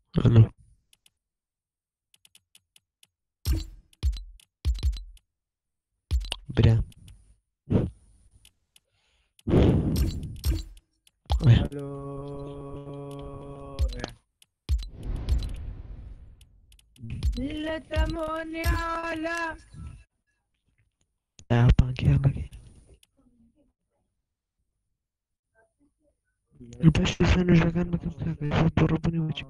Aló. Verá. A ver, Aló. La demonia. ya, panquearla aquí. الباش لسانه جاكان ما كان كاكا يصدر ربني وجه.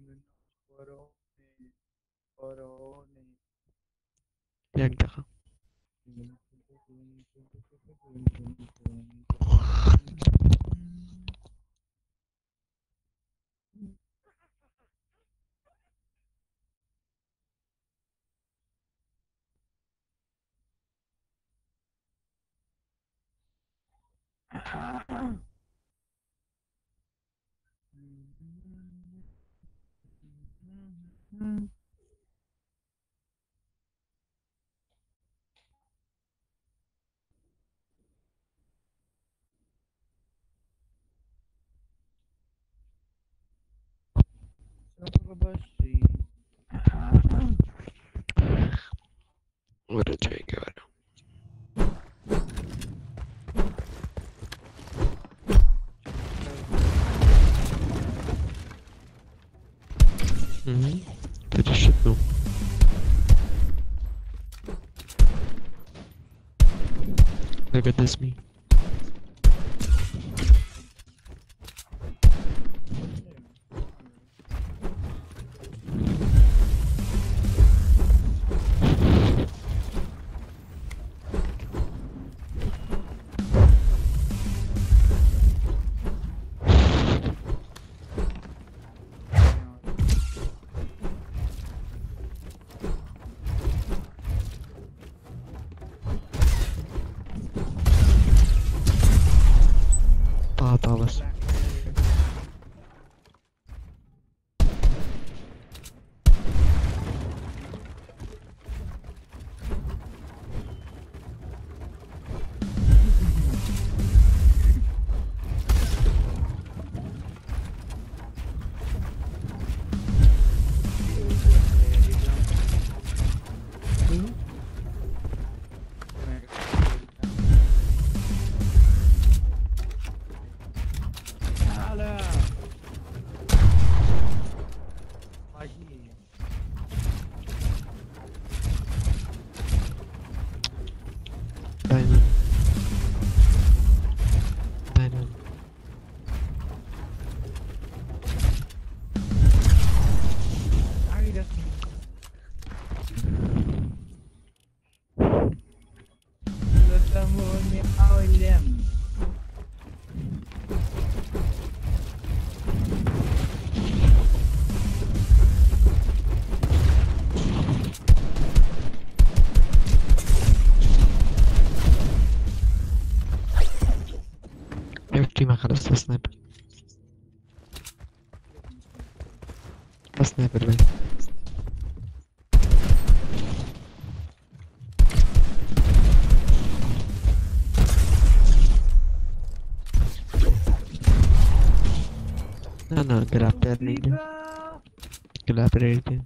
ياك دخل. Ora c'è che vado. That is shit no. Look at this me. طاطا بس. دايما دايما يبكي ما خلصت سنايبر. سنايبر باين. انا قلعب بيرني قلعب ريدي.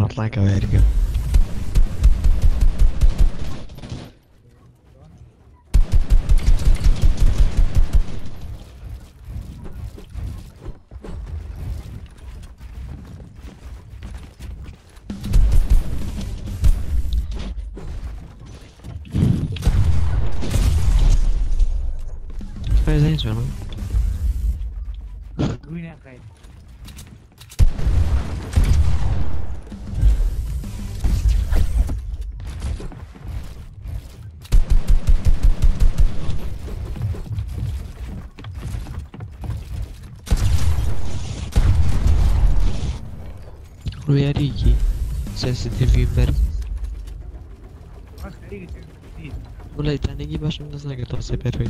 اطلع كوارث. زين شنو؟ وين يا اخي؟ ويا ريكي CCTV بر ولا يتعنيكي باش ندز لك توصي بروي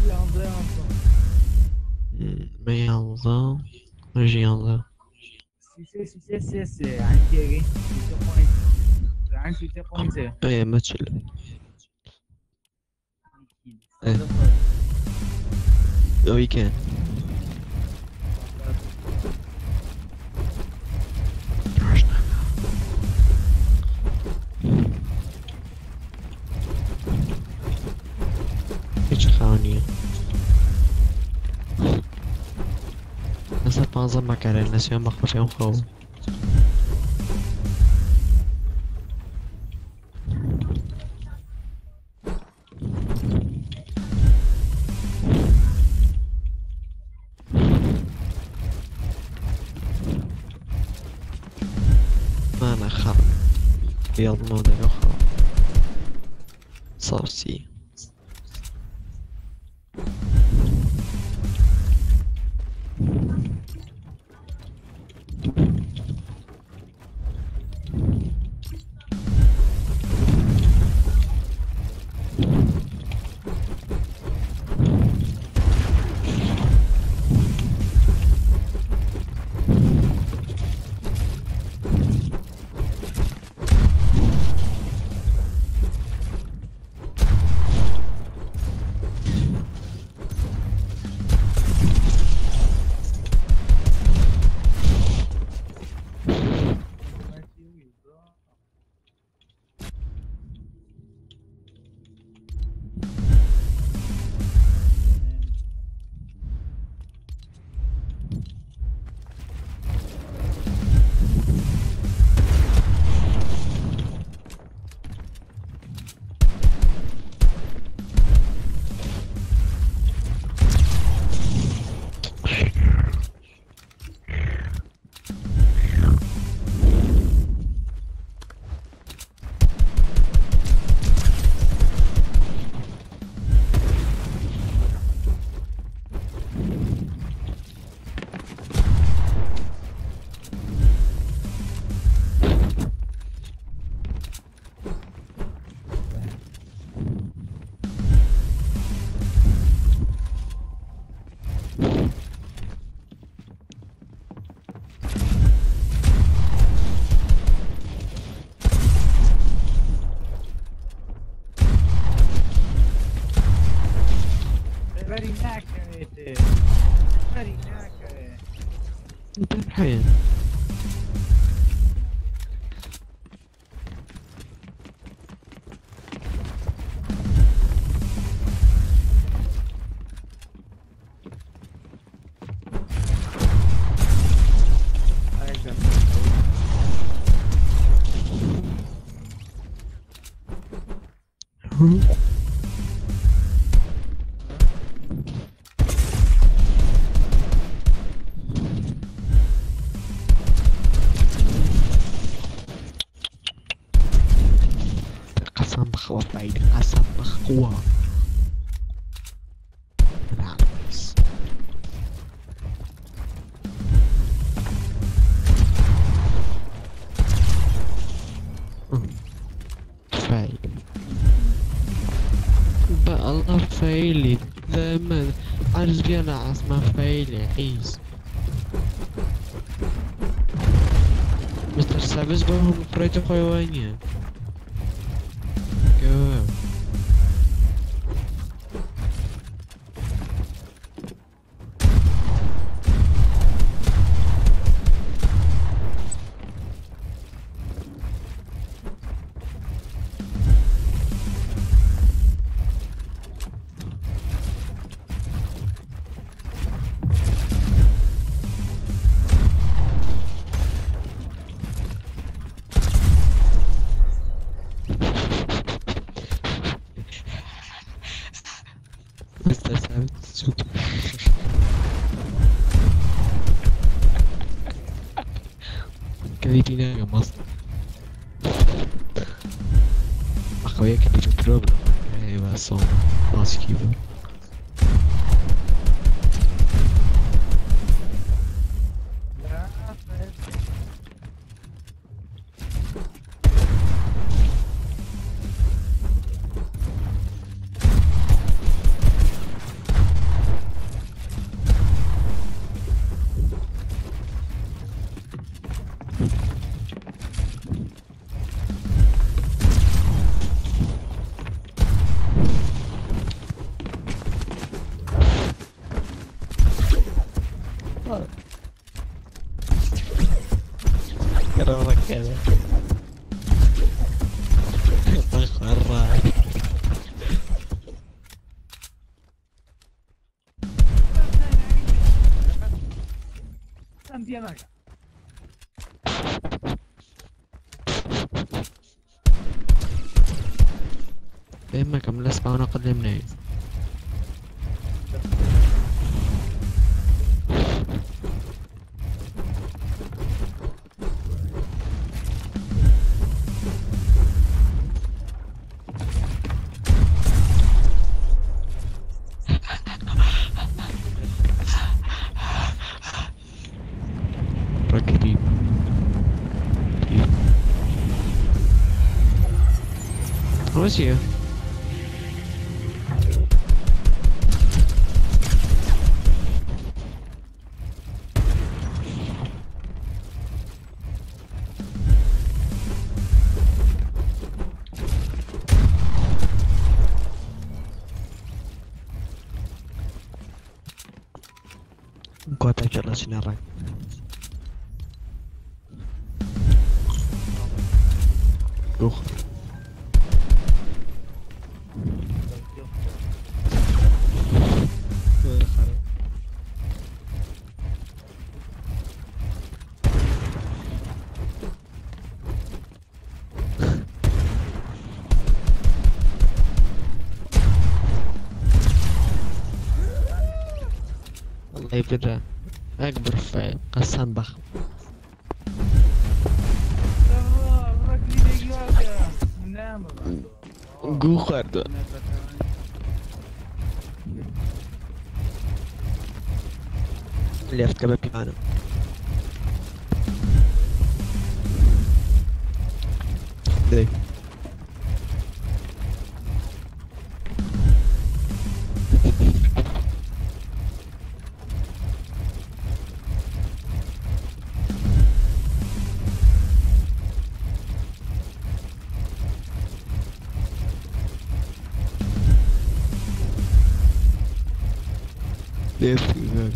ما ينظر رجي ينظر سي عندي عندي بوينت ايه ما تشل ايه وي كان هیچ خانیه مثلا 15 مكان نسيان مخبر فيهم خو ما انا خرب يلا موضوع اخر صوصي Very accurate. Very accurate. انت الحين قسم بخوف بعيد قسم بخوة انا عارف فايل بقى الله فايلي دائما عارف بيانا عاصمة فايلي عيز مستر سابس بهم بريتو خوانيا go مستر ثابت السوقي. كذبين يا مصر. أخويا كذب بروبلم. أيوة صوم ماسك كيبورد. لا أفهم. كرمك كذا. طخ مرة. Santiago. إما كم لسه أنا قدمني. ركبي. روسيا. Kota jelas Semarang. Duh. الله يبرع. أكبر في قسم ضخم. Guarda. Left كمان معنا. ليه؟ ليه في ذلك؟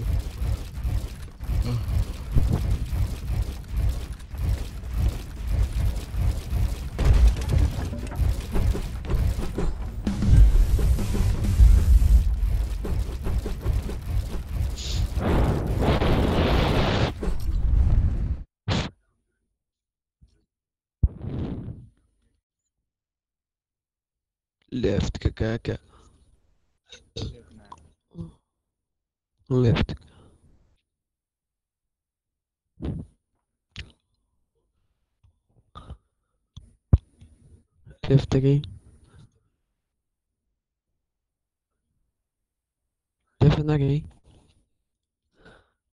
Left كاكا. Left. Left again. Left again.